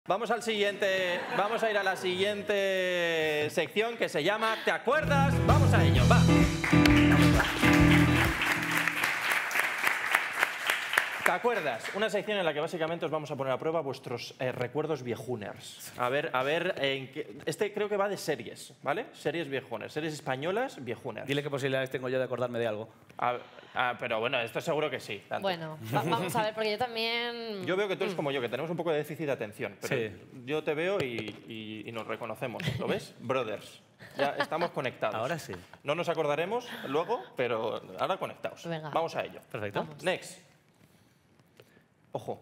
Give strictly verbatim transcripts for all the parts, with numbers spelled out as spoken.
Vamos al siguiente, vamos a ir a la siguiente sección que se llama ¿Te acuerdas? Vamos a ello, va. ¿Te acuerdas? Una sección en la que básicamente os vamos a poner a prueba vuestros eh, recuerdos viejuners. A ver, a ver, en qué... este creo que va de series, ¿vale? Series viejuners, series españolas viejuners. Dile qué posibilidades tengo yo de acordarme de algo. A, a, pero bueno, esto seguro que sí. Tanto. Bueno, va, vamos a ver, porque yo también... Yo veo que tú eres como yo, que tenemos un poco de déficit de atención. Pero Sí. yo te veo y, y, y nos reconocemos. ¿Lo ves? Brothers. Ya estamos conectados. Ahora sí. No nos acordaremos luego, pero ahora conectados. Venga. Vamos a ello. Perfecto. Vamos. Next. Ojo.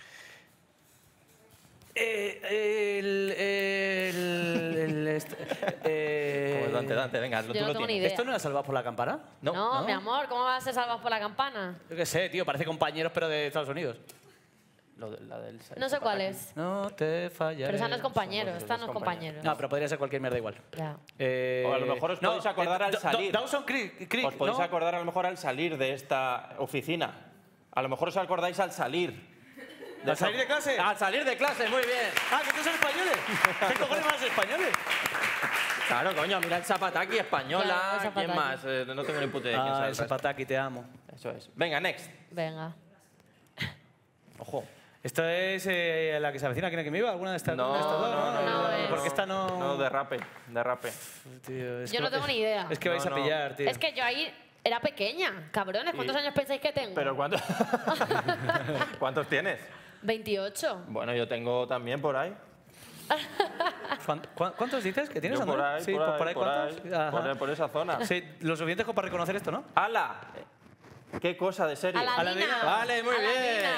Eh, el, el, el, este, eh, Como Dante, Dante, venga, tú Yo no lo tengo ni tienes. idea. ¿Esto no era Salvados por la Campana? No, No, ¿no? mi amor, ¿cómo vas a ser salvados por la campana? Yo qué sé, tío, parece compañeros pero de Estados Unidos. Lo de- la del No sé cuál es. No te fallaré. Pero esa no es compañero, somos esta los no es compañeros. compañero. No, pero podría ser cualquier mierda igual. Ya. Eh, O a lo mejor os podéis acordar al Da- Da- salir. Dawson Creek, Creek, Os podéis ¿no? acordar a lo mejor al salir de esta oficina. A lo mejor os acordáis al salir. ¿Al salir de clase? Al salir de clase, muy bien. Ah, que tú son españoles. ¿Qué cojones van a ser españoles? Claro, coño, mira el Zapataki, española. Claro, el ¿Quién Zapataki. más? Eh, no tengo ni puta idea de quién Ah, sea el el resto. Zapataki, te amo. Eso es. Venga, next. Venga. Ojo. ¿Esto es eh, la que se avecina aquí en que me iba? ¿Alguna de estas, No, de estas dos? no, no, no, Eh, es- Porque esta no... No, derrape, derrape. Tío, es Yo que- no tengo ni idea. Es que vais No, a no. pillar, tío. Es que yo ahí era pequeña. Cabrones, ¿cuántos Y- años pensáis que tengo? ¿Pero cuántos? ¿Cuántos tienes? veintiocho. Bueno, yo tengo también por ahí. ¿Cuán- cuán- ¿Cuántos dices que tienes, Yo por Andrés? ahí, Sí, por pues ahí, por ahí, por ¿cuántos? ahí, Ajá. por, por esa zona. Sí, lo suficiente como para reconocer esto, ¿no? ¡Hala! ¿Qué cosa de serie? Aladina. Aladina. Vale, muy Aladina. bien.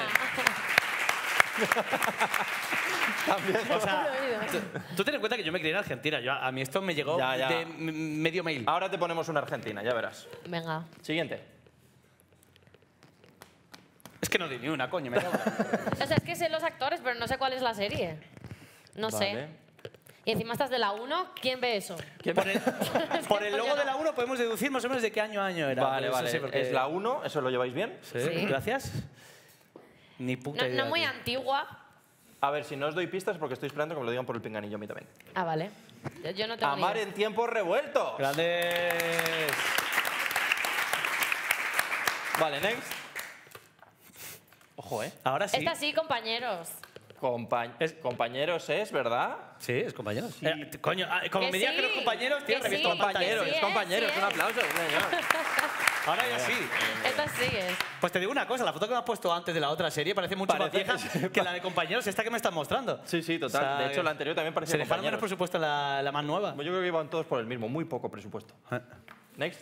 También. O sea, Lo he oído. tú- tú ten en cuenta que yo me crié en Argentina. Yo, a mí esto me llegó Ya, ya. de m- medio mail. Ahora te ponemos una argentina, ya verás. Venga. Siguiente. Es que no di ni una, coño. Me cago. O sea, es que sé los actores, pero no sé cuál es la serie. No Vale. sé. Y encima estás de la uno, ¿quién ve eso? ¿Quién- Por el, por el Pues logo yo de no. la uno podemos deducir más o menos de qué año a año era. Vale, Eso vale. sí, porque- Es la uno, ¿eso lo lleváis bien? Sí, Sí. gracias. Ni puta No, idea. no muy tío. antigua. A ver, si no os doy pistas porque estoy esperando que me lo digan por el pinganillo a mí también. Ah, vale. Yo, yo no tengo ni Amar idea. en tiempos revueltos. Grandes. Vale, next. Ojo, ¿eh? Ahora sí. Esta sí, compañeros. Compa- Es- Compañeros es, ¿verdad? Sí, es compañeros. Eh, t- coño, ah, como Que me digas sí, que los compañeros, tío, que revisto sí, la pantalla. Compañeros, sí es es, compañeros. sí Un es. aplauso, sí, señor. Ahora ya sí. Esta sí es. Pues te digo una cosa, la foto que me has puesto antes de la otra serie parece mucho Parece más que vieja sí. que la de compañeros, esta que me estás mostrando. Sí, sí, total. O sea, de hecho, la anterior también parecía Se dejaron compañeros. menos presupuesto en la, la más nueva. Yo creo que iban todos por el mismo, muy poco presupuesto. Next.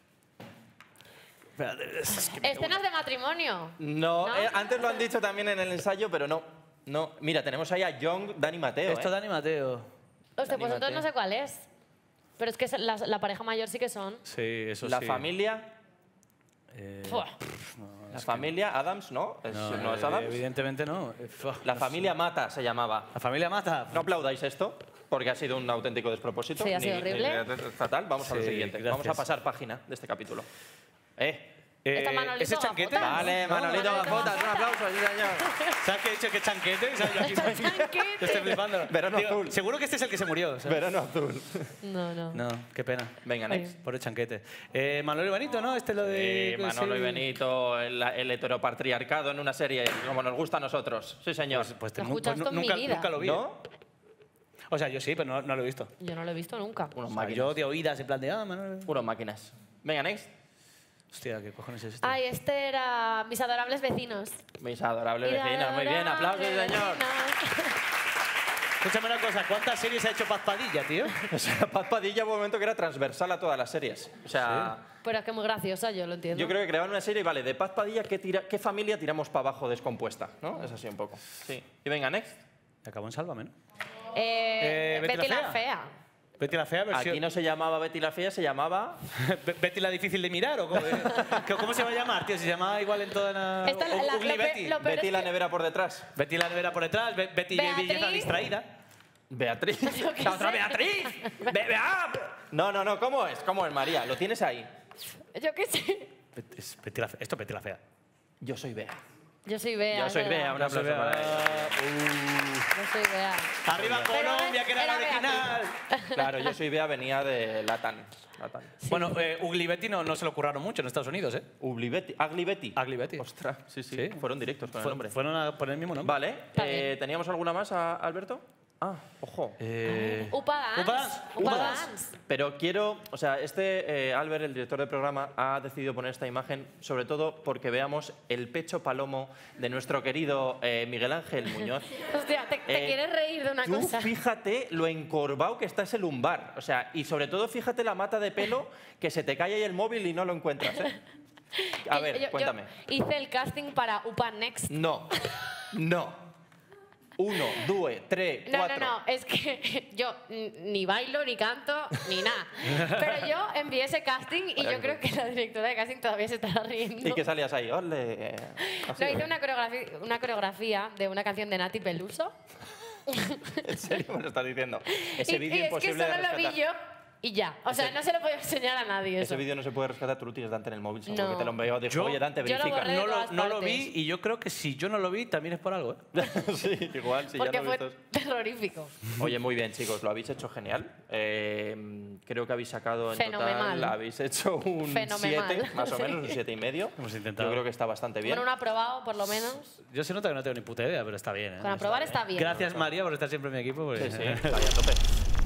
Espérate, es que me- Escenas de matrimonio. No, ¿No? eh, antes lo han dicho también en el ensayo, pero no. No, mira, tenemos ahí a Young, Dani Mateo. Esto ¿eh? Dani Mateo. Hostia, pues Anímate. entonces no sé cuál es. Pero es que la, la pareja mayor sí que son. Sí, eso La sí. familia, Eh, Buah. la familia Adams, ¿no? Es- no, ¿No es eh, Adams? Evidentemente no. Eh, fua, La no familia Mata se llamaba. sé. La familia mata. No aplaudáis esto, porque ha sido un auténtico despropósito. Sí, ha sido horrible. fatal. Vamos a lo Sí, siguiente. gracias. Vamos a pasar página de este capítulo. Eh. Eh, Esta Manolito ¿ese chanquete? Gafotas. Vale, ¿No? Manolito Manolito Gafotas, un Gafotas. aplauso, sí, señor. ¿Sabes qué he dicho? ¿Qué chanquete? O sea, yo aquí estoy, Chanquete. yo estoy flipando. Verano Digo, azul. Seguro que este es el que se murió. ¿sabes? Verano azul. No, no. No, qué pena. Venga, next. Por el chanquete. Eh, Manolo y Benito, ¿no? Este es lo de... Eh, Manolo sí. y Benito, el, el heteropatriarcado en una serie, como nos gusta a nosotros. Sí, señor. Pues, Lo he nu- escuchado pues esto en mi nunca, vida. nunca lo vi. ¿No? O sea, yo sí, pero no, no lo he visto. Yo no lo he visto nunca. Unos O sea, máquinas. yo de oídas, en plan de... Ah, Manolo... Unos máquinas. Venga, next. Hostia, ¿qué cojones es esto? Ay, este era Mis adorables vecinos. Mis adorables Mis vecinos. Muy bien, aplausos, adorables señor. vecinos. Escúchame una cosa, ¿cuántas series ha hecho Paz Padilla, tío? O sea, Paz Padilla hubo un momento que era transversal a todas las series. O sea, Pero es que es muy graciosa, yo lo entiendo. yo creo que creaban una serie y vale, de Paz Padilla, ¿qué, tira- qué familia tiramos para abajo descompuesta? ¿No? Es así un poco. Sí. Y venga, next. Acabó en Sálvame, ¿no? Eh, Eh, Betty Betty, la la fea. Betty la fea versión... Aquí no se llamaba Betty la Fea, se llamaba... Be- ¿Betty la difícil de mirar o cómo, ¿Qué- cómo se va a llamar, tío? ¿Se llama igual en toda la... Esta- o- la- Ugly lo pe- Betty? lo peor Betty es la que- nevera por detrás. Betty la nevera por detrás, Be- Betty Beatriz. belleza distraída. Beatriz. Yo qué ¡La otra sé. Beatriz! Be- be- ah, No, no, no, ¿cómo es? ¿Cómo es, María? ¿Lo tienes ahí? Yo qué sé. Bet- es Betty la fe- Esto es Betty la fea. Yo soy Bea. Yo soy Bea. Yo es soy verdad. Bea, un aplauso Bea. para ella. Yo soy Bea. ¡Arriba Colombia, que era la Era original! Claro, yo soy Bea, venía de Latam. Latam. Bueno, eh, Ugly Betty no, no se lo curraron mucho en Estados Unidos, ¿eh? Ugly Betty. Ugly Betty. Ugly Betty. Ostras, sí, sí, Sí. fueron directos con el Fue- nombre. Fueron a poner el mismo nombre. Vale, Está eh, bien. ¿teníamos alguna más, a Alberto? Ah, ojo. Eh... Upa Dance. Upa Dance. Upa Upa Dance. Pero quiero, o sea, este eh, Albert, el director del programa, ha decidido poner esta imagen sobre todo porque veamos el pecho palomo de nuestro querido eh, Miguel Ángel Muñoz. Hostia, ¿te, te Eh, quieres reír de una Tú cosa? fíjate lo encorvado que está ese lumbar, o sea, y sobre todo fíjate la mata de pelo que se te cae ahí el móvil y no lo encuentras, ¿eh? A Yo- ver, yo- yo cuéntame. hice el casting para Upa Next. No, no. Uno, due, tres, No, cuatro. no, no, es que yo n- ni bailo, ni canto, ni nada. Pero yo envié ese casting y yo creo que la directora de casting todavía se estará riendo. ¿Y que salías ahí? Ole. Así, No, hice una coreografía, una coreografía de una canción de Nati Peluso. ¿En serio me lo estás diciendo? Ese y, y vídeo es que imposible de solo lo rescatar. vi yo y ya. O sea, Ese- no se lo puedo enseñar a nadie eso. Ese vídeo no se puede rescatar, tú lo tienes Dante en el móvil, seguro No. que te lo envío. Dijo, Yo- oye, Dante, yo lo verifica. borré. No de lo, todas no lo partes. vi y yo creo que si yo no lo vi también es por algo, ¿eh? Sí, igual, si Porque ya no fue vistos. terrorífico. Oye, muy bien, chicos, lo habéis hecho genial. Eh, creo que habéis sacado en Fenomenal. total, habéis hecho un Fenomenal. siete, más o Sí. menos, un siete y medio. Hemos intentado. Yo creo que está bastante bien. Bueno, un aprobado, por lo menos. Yo se nota que no tengo ni puta idea, pero está bien, ¿eh? Con aprobar está bien. Gracias, María, por estar siempre en mi equipo. porque- Sí, sí, está ahí a tope.